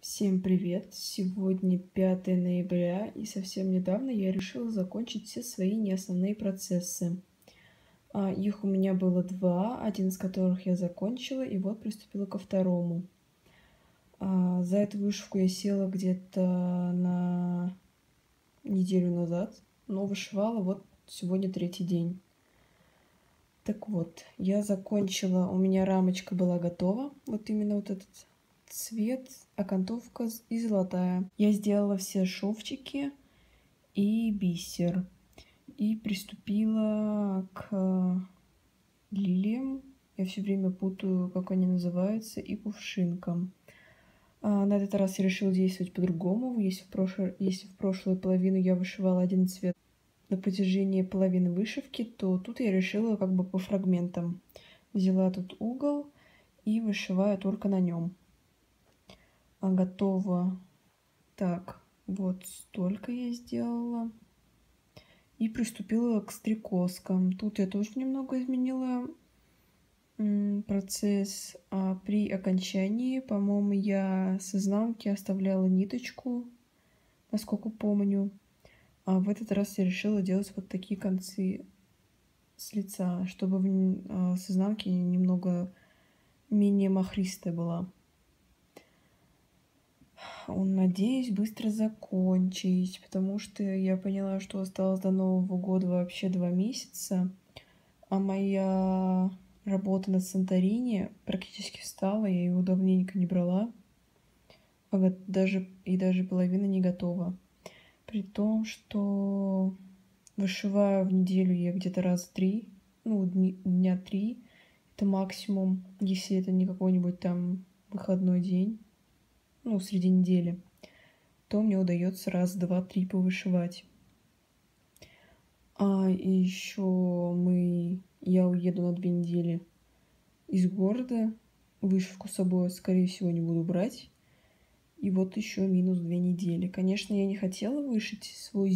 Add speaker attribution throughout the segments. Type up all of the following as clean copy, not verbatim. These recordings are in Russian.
Speaker 1: Всем привет! Сегодня 5 ноября, и совсем недавно я решила закончить все свои неосновные процессы. Их у меня было два, один из которых я закончила, и вот приступила ко второму. За эту вышивку я села где-то на неделю назад, но вышивала вот сегодня третий день. Так вот, я закончила, у меня рамочка была готова, вот именно вот этот цвет, окантовка и золотая. Я сделала все шовчики и бисер. И приступила к лилиям. Я все время путаю, как они называются, и кувшинкам. На этот раз я решила действовать по-другому. Если в прошлую половину я вышивала один цвет на протяжении половины вышивки, то тут я решила как бы по фрагментам. Взяла тут угол и вышиваю только на нем. Готово. Так, вот столько я сделала. И приступила к стрекозкам. Тут я тоже немного изменила процесс. При окончании, по-моему, я с изнанки оставляла ниточку, насколько помню. А в этот раз я решила делать вот такие концы с лица, чтобы с изнанки немного менее махристая была. Надеюсь быстро закончить, потому что я поняла, что осталось до Нового года вообще 2 месяца, а моя работа на Санторини практически встала, я его давненько не брала, даже половина не готова. При том, что вышиваю в неделю я где-то раз 3, дня 3, это максимум, если это не какой-нибудь там выходной день, среди недели, то мне удается раз, два, три повышивать. И еще я уеду на 2 недели из города. Вышивку с собой, скорее всего, не буду брать. И вот еще минус 2 недели. Конечно, я не хотела вышить свою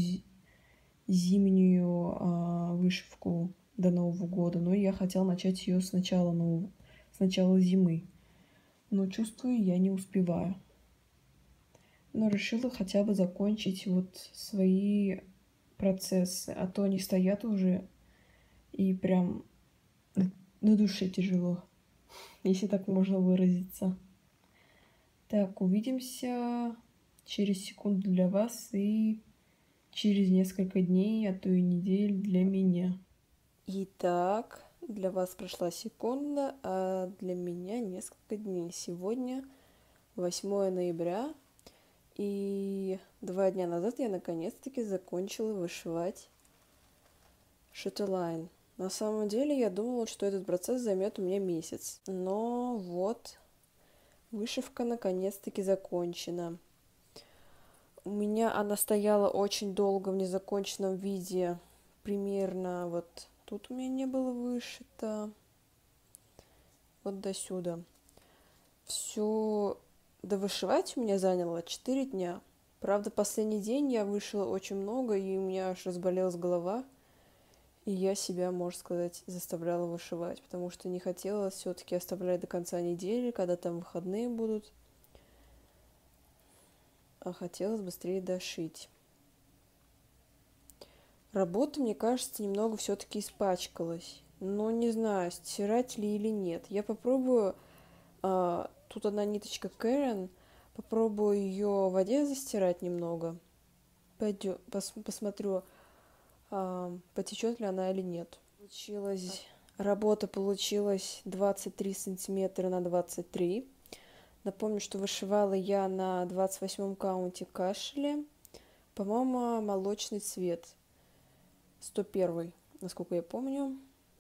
Speaker 1: зимнюю вышивку до Нового года, но я хотела начать ее с начала зимы. Но чувствую, я не успеваю. Но решила хотя бы закончить вот свои процессы, а то они стоят уже и прям на душе тяжело, если так можно выразиться. Так, увидимся через секунду для вас и через несколько дней, а то и недель для меня. Итак, для вас прошла секунда, а для меня несколько дней. Сегодня 8 ноября, и 2 дня назад я наконец-таки закончила вышивать шиттлайн. На самом деле я думала, что этот процесс займет у меня месяц. Но вот вышивка наконец-таки закончена. У меня она стояла очень долго в незаконченном виде. Примерно вот тут у меня не было вышито. Вот до сюда. Все довышивать у меня заняло 4 дня. Правда, последний день я вышила очень много, и у меня аж разболелась голова. И я себя, можно сказать, заставляла вышивать, потому что не хотела все-таки оставлять до конца недели, когда там выходные будут, а хотелось быстрее дошить. Работа, мне кажется, немного все-таки испачкалась, но не знаю, стирать ли или нет. Я попробую, тут одна ниточка Кэрен, попробую ее в воде застирать немного, посмотрю, потечет ли она или нет. Работа получилась 23 сантиметра на 23. Напомню, что вышивала я на 28-м каунте кашеле. По-моему, молочный цвет. 101, насколько я помню.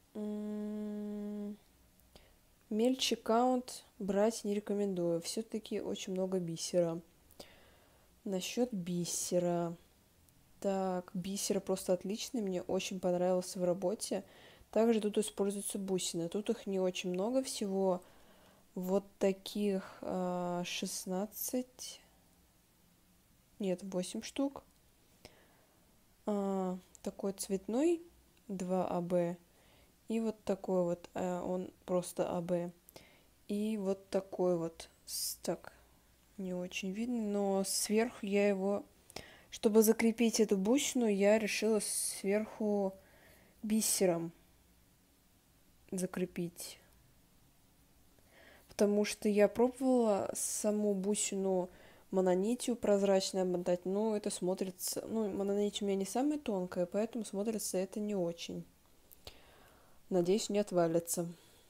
Speaker 1: Мельче каунт брать не рекомендую. Все-таки очень много бисера. Насчет бисера. Так, бисер просто отличный, мне очень понравился в работе. Также тут используются бусины. Тут их не очень много, всего вот таких 16, нет, 8 штук. Такой цветной 2АБ. И вот такой вот, он просто АБ. И вот такой вот, так, не очень видно, но сверху я его, чтобы закрепить эту бусину, я решила сверху бисером закрепить. Потому что я пробовала саму бусину мононитью прозрачной обмотать, но это смотрится... Ну, мононить у меня не самая тонкая, поэтому смотрится это не очень. Надеюсь, не отвалится.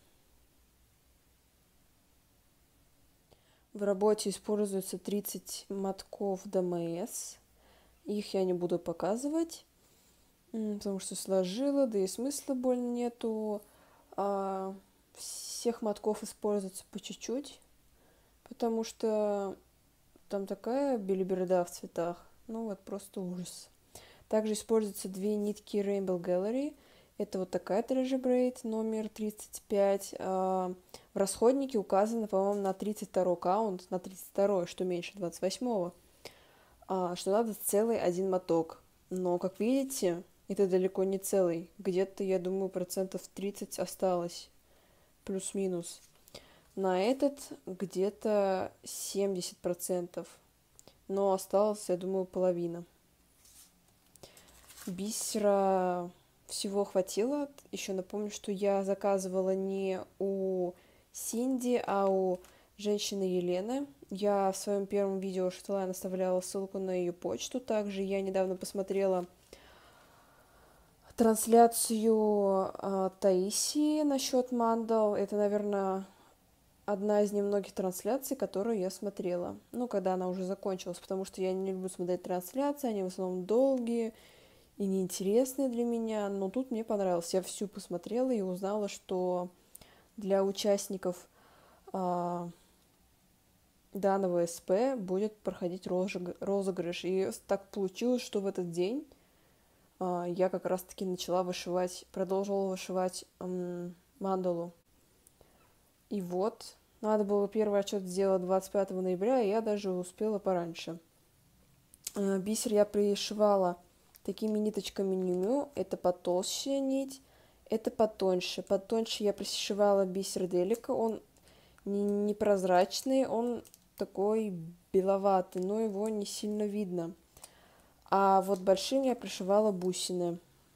Speaker 1: В работе используется 30 мотков ДМС. Их я не буду показывать, потому что сложила, да и смысла больно нету. Всех мотков используется по чуть-чуть, потому что там такая белиберда в цветах. Ну вот просто ужас. Также используются две нитки Rainbow Gallery. Это вот такая Treasure Braid номер 35. В расходнике указано, по-моему, на 32 каунт, на 32, что меньше 28, что надо целый один моток. Но, как видите, это далеко не целый. Где-то, я думаю, процентов 30 осталось, плюс-минус. На этот где-то 70%, но осталось, я думаю, половина. Бисера всего хватило. Еще напомню, что я заказывала не у Синди, а у женщины Елены. Я в своем первом видео Шотлайн оставляла ссылку на ее почту. Также я недавно посмотрела трансляцию Таисии насчет мандал. Это, наверное, одна из немногих трансляций, которую я смотрела. Ну, когда она уже закончилась, потому что я не люблю смотреть трансляции, они в основном долгие и неинтересные для меня. Но тут мне понравилось. Я всю посмотрела и узнала, что для участников данного СП будет проходить розыгрыш. И так получилось, что в этот день я как раз-таки продолжила вышивать мандалу. И вот, надо было первый отчет сделать 25 ноября, и я даже успела пораньше. Бисер я пришивала такими ниточками Нюмю. Это потолще нить, это потоньше. Потоньше я пришивала бисер Делика. Он непрозрачный, он такой беловатый, но его не сильно видно. А вот большим я пришивала бусины.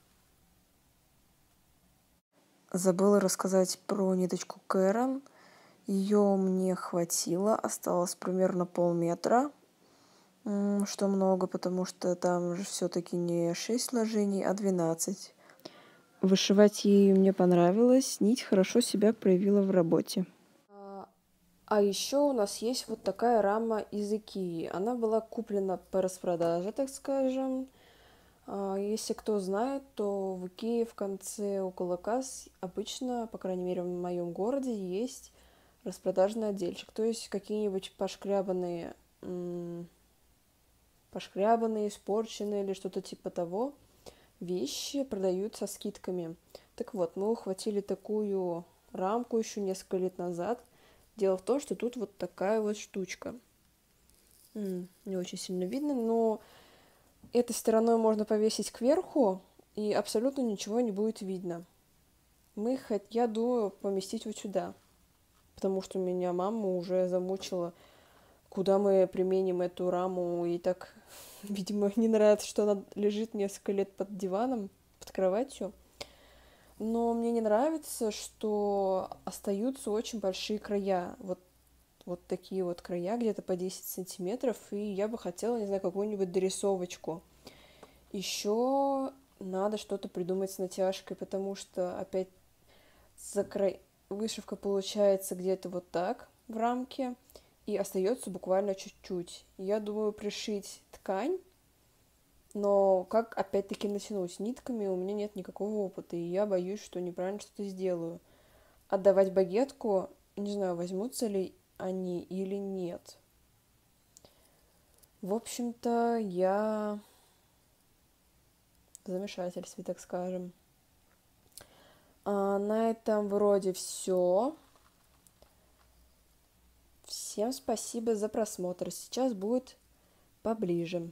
Speaker 1: Забыла рассказать про ниточку Кэрон. Ее мне хватило, осталось примерно полметра, что много, потому что там же все-таки не 6 сложений, а 12. Вышивать ею мне понравилось, нить хорошо себя проявила в работе. А еще у нас есть вот такая рама из Икеи. Она была куплена по распродаже, так скажем. Если кто знает, то в Икее в конце около касс обычно, по крайней мере в моем городе, есть распродажный отдельчик. То есть какие-нибудь пошкрябанные, испорченные или что-то типа того вещи продают со скидками. Так вот, мы ухватили такую рамку еще несколько лет назад. Дело в том, что тут вот такая вот штучка. Не очень сильно видно, но этой стороной можно повесить кверху, и абсолютно ничего не будет видно. Я думаю, поместить вот сюда, потому что меня мама уже замучила, куда мы применим эту раму, и так, видимо, не нравится, что она лежит несколько лет под диваном, под кроватью. Но мне не нравится, что остаются очень большие края. Вот такие вот края, где-то по 10 сантиметров. И я бы хотела, не знаю, какую-нибудь дорисовочку. Еще надо что-то придумать с натяжкой, потому что опять вышивка получается где-то вот так в рамке. И остается буквально чуть-чуть. Я думаю пришить ткань. Но как, опять-таки, натянуть нитками, у меня нет никакого опыта, и я боюсь, что неправильно что-то сделаю. Отдавать багетку, не знаю, возьмутся ли они или нет. В общем-то, я в замешательстве, так скажем. На этом вроде все. Всем спасибо за просмотр. Сейчас будет поближе.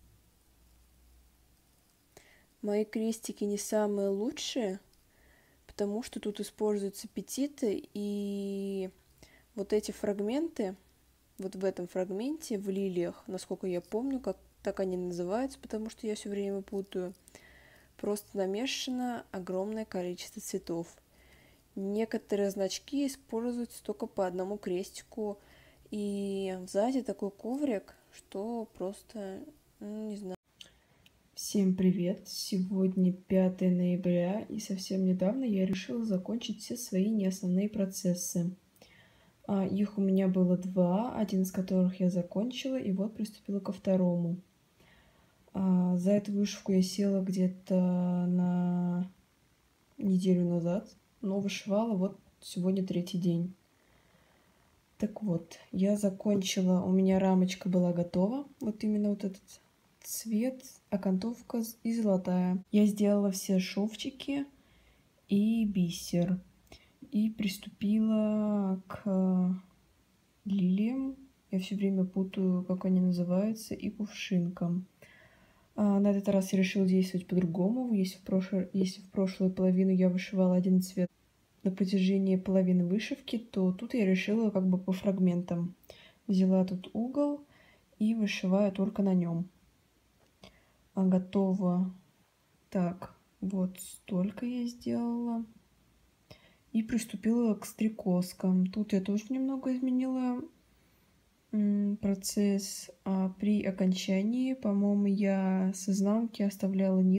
Speaker 1: Мои крестики не самые лучшие,
Speaker 2: потому что тут используются петиты, и вот эти фрагменты, вот в этом фрагменте, в лилиях, насколько я помню, как так они называются, потому что я все время путаю, просто намешано огромное количество цветов. Некоторые значки используются только по одному крестику, и сзади такой коврик, что просто, не знаю.
Speaker 1: Всем привет! Сегодня 5 ноября, и совсем недавно я решила закончить все свои неосновные процессы. Их у меня было 2, один из которых я закончила, и вот приступила ко второму. За эту вышивку я села где-то на неделю назад, но вышивала вот сегодня 3-й день. Так вот, я закончила, у меня рамочка была готова, вот именно вот этот цвет, окантовка и золотая. Я сделала все шовчики и бисер, и приступила к лилиям. Я все время путаю, как они называются, и кувшинкам. На этот раз я решила действовать по-другому. Если в прошлую половину я вышивала один цвет на протяжении половины вышивки, то тут я решила как бы по фрагментам. Взяла тут угол и вышиваю только на нем. Готово. Так, вот столько я сделала. И приступила к стрекозкам. Тут я тоже немного изменила процесс. При окончании, по-моему, я с изнанки оставляла нитку